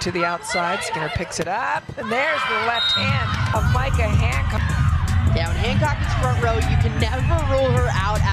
to the outside. Skinner picks it up, and there's the left hand of Micha Hancock. Yeah, when Hancock is front row, you can never rule her out.